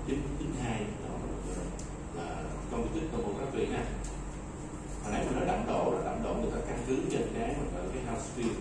992 đó là computed tomography ha. Hồi nãy mình nói đậm độ là đậm độ người ta căn cứ trên cái house field.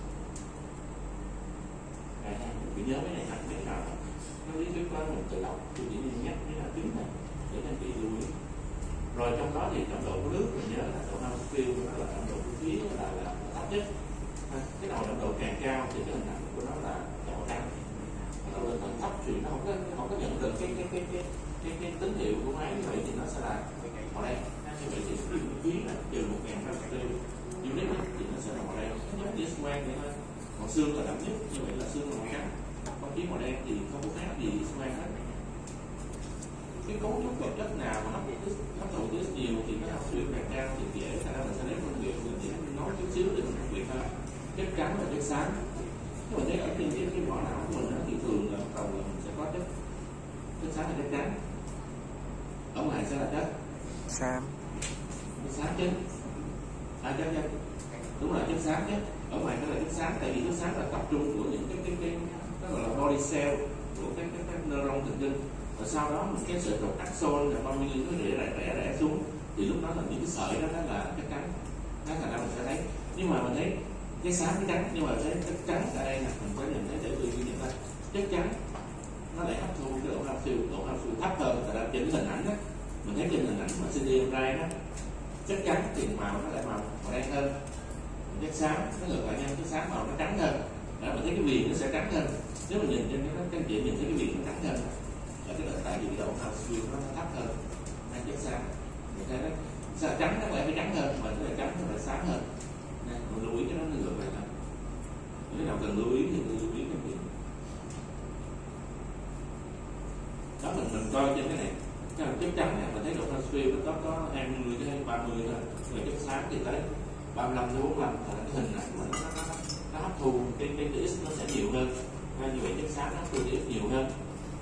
Mình phải nhớ cái này hẳn mấy nào nó lý thuyết đó mình tự đọc, tôi chỉ nhắc mấy là tiếng này để anh chị lưu ý. Rồi trong đó thì đậm độ của nước mình nhớ là độ house field nó là đậm độ của khí là thấp nhất. Cái nào đậm độ càng cao thì cái hình ảnh của nó là màu trắng. Độ lên thấp thì nó không có nhận được cái tín hiệu của máy, như vậy thì nó sẽ là màu đen. Như vậy thì khí là trừ 1000 unit thì nó sẽ là màu đen. Giống như xoan vậy thôi. Màu xương là đậm nhất, như vậy là xương là màu trắng. Còn khí màu đen thì không có khác gì xoan hết. Cái cấu trúc vật chất nào mà hấp thụ tiết nhiều thì nó hấp thụ càng cao thì dễ, khả năng mình sẽ lấy phân biệt mình chỉ nói chút xíu để mình phân biệt thôi. Chất trắng và chất xám. Nếu mà thấy ở cái vỏ não của mình thì thường là bắt đầu là mình sẽ có chất xám và chất trắng. Ở ngoài sẽ là chất xám. Chất xám chứ. Chất đúng là chất xám chứ. Ở ngoài nó là chất xám, tại vì chất xám là tập trung của những cái nó gọi là body cell của các neuron thần kinh. Và sau đó mình cái sợi trục axon là bao nhiêu nó rẽ xuống thì lúc đó là những cái sợi đó là chất trắng. Nó thành ra mình sẽ thấy, nhưng mà mình thấy cái xám cái trắng, nhưng mà cái chất trắng ở đây là mình phải nhìn thấy để tôi ghi nhận đây, chất trắng nó lại hấp thu cái độ hấp thụ thấp hơn. Tại ra trên hình ảnh đó mình thấy trên hình ảnh mà CD MRI đó, chất trắng thì màu nó lại màu đen hơn, chất xám nó ngược lại nhau, chất xám màu nó trắng hơn. Đó mình thấy cái viền nó sẽ trắng hơn. Nếu mình nhìn trên cái các chị nhìn thấy cái viền nó trắng hơn là cái tại vì cái độ hấp thụ nó thấp hơn hay chất xám. Mình thấy đó sao trắng nó lại phải trắng hơn, mà cái là trắng nó lại xám hơn. Mình lưu ý cái đó nó ngược lại thôi. Nếu nào cần lưu ý thì lưu ý cái việc đó. Mình coi trên cái này, cái chất trắng này mình thấy độ transfer nó có 20 đến 30 thôi, rồi chất xám thì tới 35 đến 45, là cái hình ảnh mà nó hấp thu cái TX nó sẽ nhiều hơn. Như vậy chất xám nó hấp thu TX nhiều hơn.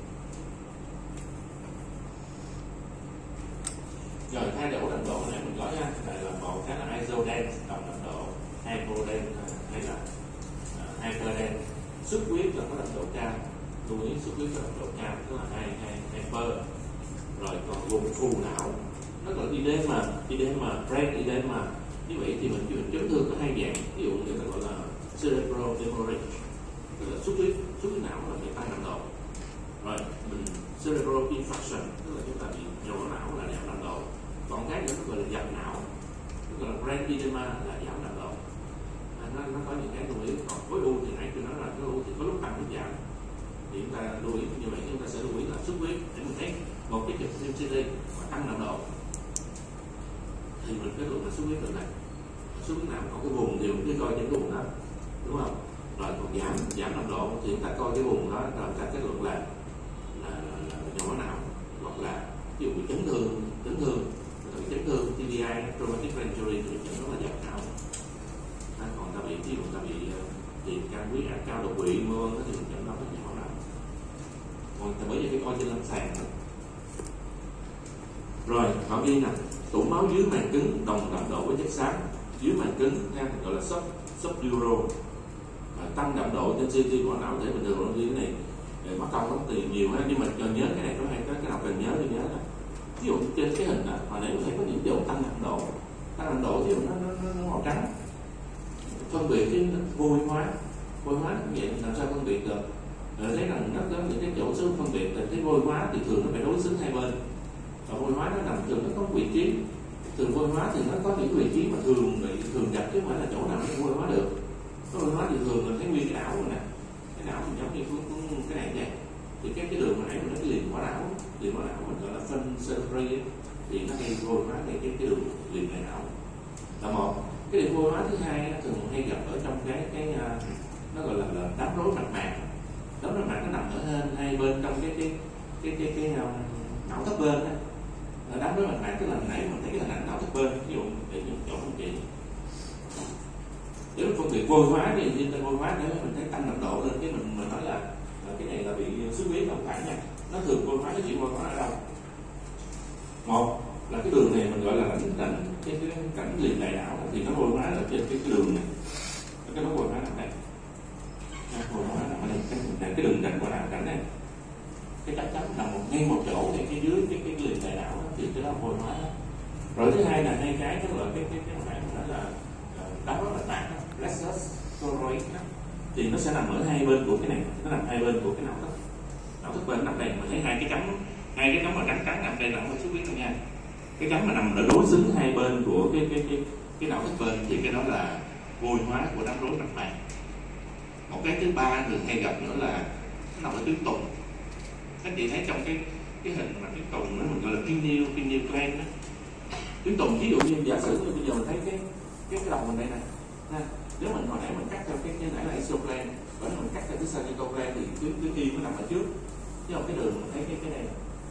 Rồi thay đổi đậm độ hồi nãy mình nói nha, là một cái là isodense đậm độ, hypodense hay là hyperdense. Xuất huyết là có đậm độ cao, lưu ý xuất huyết có đậm độ cao tức là hyper. Rồi còn vùng phù não nó gọi edema, brain edema. Như vậy thì mình chấn thương có hai dạng, ví dụ người ta gọi là cerebral hemorrhage, tức là xuất huyết não là bị tăng đậm độ. Rồi mình cerebral infarction tức là chúng ta bị nhồi não là giảm đậm độ. Còn cái nữa nó gọi là dập não, nó gọi là brain edema là giảm đậm độ. Nó có những cái lưu ý. Còn khối u thì nãy tôi nói là khối u thì có lúc tăng lúc giảm, thì chúng ta lưu ý như vậy. Chúng ta sẽ lưu ý là xuất huyết để mình thấy một cái chụp CT mà tăng đậm độ thì mình kết luận là xuất huyết từ này. Xuất huyết nào có cái vùng thì mình cứ coi trên cái vùng đó, đúng không? Rồi còn giảm đậm độ thì chúng ta coi cái vùng đó rồi ta kết luận là nhồi não, hoặc là ví dụ bị chấn thương TBI, traumatic brain injury thì chẩn đó là dập não. Còn ta bị ví dụ ta bị tiền can huyết áp cao, đột quỵ mưa thì mình chẩn đó là nhồi não. Còn ta bởi vì phải coi trên lâm sàng thôi. Rồi họ ghi nè, tủ máu dưới màng cứng đồng đậm độ với chất xám. Dưới màng cứng ha, gọi là subdural, tăng đậm độ trên CT của não thể bình thường như thế này. Mất công lắm tiền nhiều ha, nhưng mà cần nhớ cái này có hay cái nào cần nhớ thì nhớ là ví dụ trên cái hình đó hồi nãy thấy có những dấu tăng đậm độ ví dụ nó màu trắng, phân biệt với vôi hóa cũng vậy, làm sao phân biệt được? Thấy rằng nó có những cái chỗ số phân biệt. Cái vôi hóa thì thường nó phải đối xứng hai bên, và vôi hóa nó nằm thường nó có vị trí. Thường vôi hóa thì nó có những vị trí mà thường gặp chứ không phải là chỗ nào nó vôi hóa được. Cái vôi hóa thì thường là thấy nguyên cái não rồi nè, cái não mình giống như cái này vậy. Thì cái đường mà nãy mình nói cái liền quả não mình gọi là phân cerebri thì nó gây vôi hóa cái đường liền này não là một. Cái điểm vôi hóa thứ hai nó thường hay gặp ở trong cái nó gọi là đám rối mạch mạc. Đám rối mạch nó nằm ở hai bên trong cái não thấp bên đó. Đám rối mạch mạc tức là nãy mình thấy cái hình ảnh não thấp bên, ví dụ để những chỗ không chị. Nếu phân biệt vôi hóa thì trên vôi hóa nếu mình thấy tăng đậm độ lên cái mình nói là cái này là bị xuất huyết không phải nha. Nó thường vôi hóa cái chuyện vôi hóa ở đâu? Một là cái đường này mình gọi là cái cảnh liền đại não thì nó vôi hóa ở trên cái đường này, cái nó vôi hóa nằm đây, vôi hóa nằm ở đây, cái đường cảnh của não cảnh này. cái chấm nằm ngay một chỗ thì cái dưới cái liền đại não đó, thì cái đó vôi hóa đó. Rồi thứ hai là hai cái tức là cái mảng đó là đá rất là nặng, plexus choroid đó, thì nó sẽ nằm ở hai bên của cái này, nó nằm hai bên của cái não thức bên nằm đây. Mình thấy hai cái chấm mà trắng nằm đây, nằm ở xuất huyết luôn nha. Cái chấm mà nằm ở đối xứng hai bên của cái não thức bên thì cái đó là vôi hóa của đám rối mạch máu. Một cái thứ ba thường hay gặp nữa là nó nằm ở tuyến tùng. Các chị thấy trong cái hình mà tuyến tùng đó mình gọi là pineal gland đó. Tuyến tùng ví dụ như giả sử như bây giờ mình thấy cái đầu mình đây nè, nếu mình hồi nãy mình cắt theo cái nãy là isogland, và nếu mình cắt theo cái sagittal gland thì tuyến yên nó nằm ở trước, chứ không cái đường mình thấy cái này.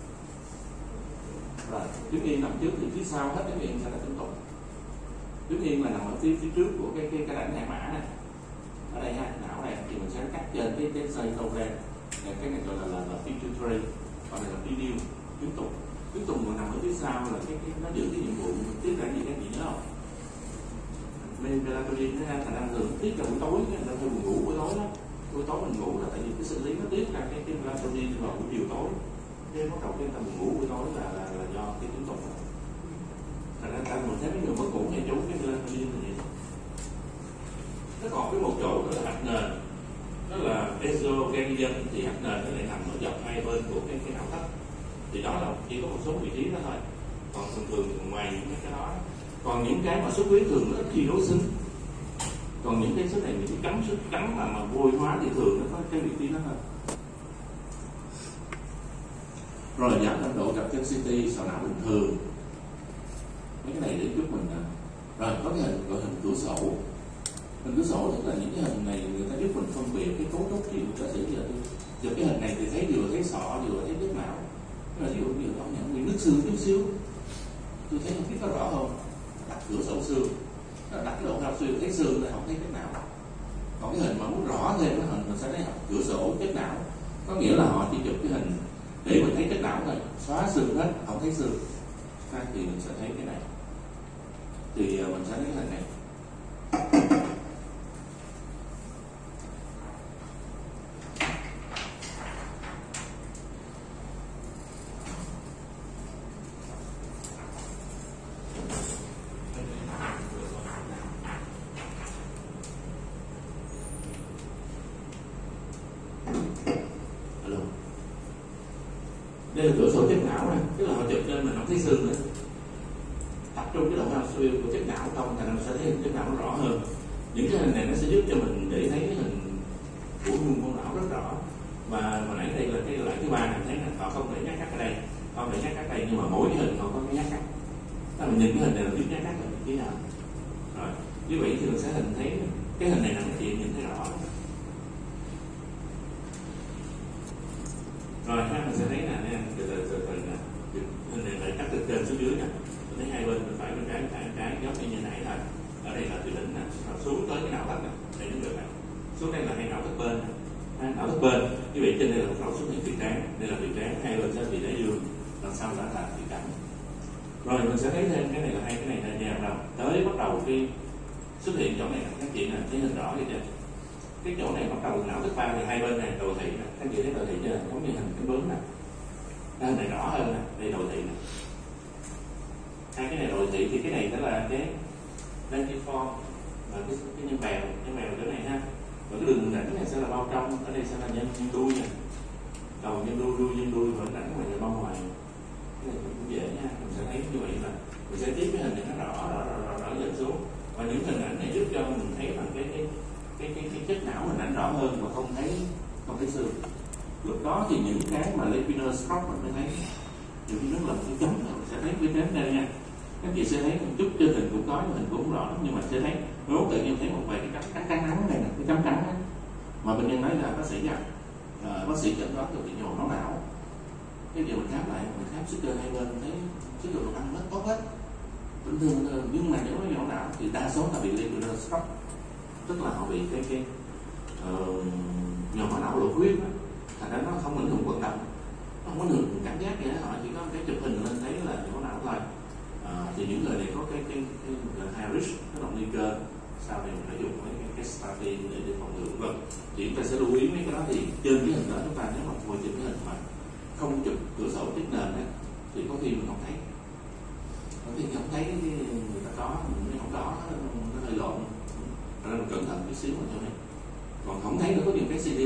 Rồi tuyến yên nằm trước thì phía sau hết tuyến yên sẽ là tuyến tùng. Tuyến yên là nằm ở phía trước của cái rãnh hai mã này. Ở đây ha, não này thì mình sẽ cắt trên cái sagittal gland. Cái này gọi là pituitary, còn này là pineal, tuyến tùng. Tuyến tùng mà nằm ở phía sau là nó giữ cái nhiệm vụ tiết ra gì các chị nhớ không? Melatonin nó ra thành ra thường tiết ra buổi tối, nó thường ngủ buổi tối đó. Buổi tối mình ngủ là tại vì cái sinh lý nó tiết ra cái melatonin vào buổi chiều tối. Thế bắt đầu cái tầm ngủ buổi tối là do cái tuyến tùng. Thành ra mình thấy mấy người mất ngủ hay trốn cái melatonin là gì? Nó còn cái một chỗ nữa là hạch nền, đó là esophageum, thì hạch nền nó lại nằm ở dọc hai bên của cái não thất. Thì đó là chỉ có một số vị trí đó thôi, còn thường ngoài những cái đó, còn những cái mà xuất huyết thường nó ít khi đối xứng, còn những cái xuất này những cái cấm mà vôi hóa thì thường nó có cái vị trí đó thôi. Rồi giảm tốc độ gặp chân CT sọ não bình thường, mấy cái này để giúp mình. Rồi có cái hình gọi hình cửa sổ. Hình cửa sổ tức là những cái hình này người ta giúp mình phân biệt cái cấu trúc. Ví dụ giả sử giờ chụp cái hình này thì thấy vừa thấy sọ vừa thấy nước não. Ví dụ như đó nhận bị nước xương chút xíu, tôi thấy không biết có rõ không? Đặt cửa sổ xương, đặt cái độ cao xương thấy xương thì không thấy chất não. Còn cái hình mà muốn rõ thêm cái hình mình sẽ thấy cửa sổ chất não, có nghĩa là họ chỉ chụp cái hình để mình thấy chất não thôi, xóa xương hết không thấy xương. Thì mình sẽ thấy cái này, thì mình sẽ thấy cái hình này. Đây là cửa sổ chất não này, tức là họ chụp lên mình không thấy xương nữa, tập trung cái độ cao siêu của chất não không, thành ra sẽ thấy hình chất não nó rõ hơn. Những cái hình này nó sẽ giúp cho mình để thấy cái hình của nguồn con não rất rõ. Và hồi nãy đây là cái loại thứ ba này, thấy là họ không để nhát cắt ở đây, không để nhát cắt đây, nhưng mà mỗi cái hình họ có cái nhát cắt. Đó, mình nhìn cái hình này là biết nhát cắt là vị trí nào. Rồi như vậy thì mình sẽ hình thấy cái hình này là cái chuyện nhìn thấy rõ. Rồi ha, mình sẽ thấy là từ hình này phải cắt từ trên xuống dưới nè, mình thấy hai bên mình phải bên trái giống như nãy là ở đây là từ đỉnh nè, xuống tới cái não thất nè, đây nó được nè, xuống đây là hai não thất bên, não thất bên, như vậy trên đây là bắt đầu xuất hiện vị trán, đây là vị trán, hai bên sẽ vị đáy dương, đằng sau đó là vị cẳng. Rồi mình sẽ thấy thêm cái này là hai cái này là nhà đầu tới bắt đầu khi xuất hiện chỗ này các chị nè, thấy hình rõ vậy chưa? Cái chỗ này bắt đầu não thức ba thì hai bên này đồ thị nè, các chị thấy đồ thị chưa? Giống như hình cái bướm nè, cái hình này rõ hơn nè, đây đồ thị nè. Hai cái này đồ thị thì cái này sẽ là cái lentiform và cái nhân bèo chỗ này ha. Và cái đường rãnh này sẽ là bao trong, ở đây sẽ là nhân đuôi nè, đầu nhân đuôi và rãnh ngoài là bao ngoài. Cái này cũng dễ nha, mình sẽ thấy như vậy là mình sẽ tiếp cái hình này nó rõ dần xuống. Và những hình ảnh này giúp cho mình thấy bằng cái chất não hình ảnh rõ hơn mà không thấy xương. Lúc đó thì những cái mà Lépiner stroke mình mới thấy, nhiều khi nó là cái chấm rồi mình sẽ thấy cái đến đây nha. Các chị sẽ thấy một chút trên hình cũng có, hình cũng không rõ lắm, nhưng mà sẽ thấy nếu tự nhiên thấy một vài cái trắng nắng này nè, cái chấm trắng á, mà bệnh nhân nói là bác sĩ rằng bác sĩ chẩn đoán được bị nhồi máu não. Cái giờ mình khám lại, mình khám sức cơ hai bên thấy sức cơ ăn rất tốt hết, bình thường, nhưng mà nếu nó nhồi não thì đa số là bị Lépiner stroke, tức là họ bị cái nhồi máu não lộ huyết đó. Thành ra nó không ảnh hưởng vận động, nó không ảnh hưởng cảm giác gì hết, họ chỉ có cái chụp hình lên thấy là nhồi máu não thôi. Thì những người này có cái high risk, cái động nguy cơ, sau này mình phải dùng cái statin để phòng ngừa vân. Thì chúng ta sẽ lưu ý mấy cái đó, thì trên cái hình đó chúng ta nếu mà ngồi trên cái hình mà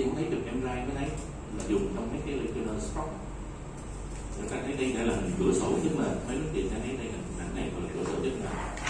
cũng thấy chụp MRI mới thấy là dùng trong mấy cái lesional stroke. Người ta thấy đây là hình cửa sổ, nhưng mà mấy lúc chị ta thấy đây là hình ảnh này gọi là cửa sổ chức năng.